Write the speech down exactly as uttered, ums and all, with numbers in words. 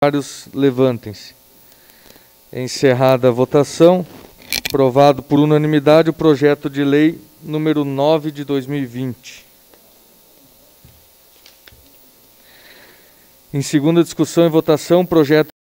Levantem-se. Encerrada a votação, aprovado por unanimidade o projeto de lei número nove de dois mil e vinte. Em segunda discussão e votação, projeto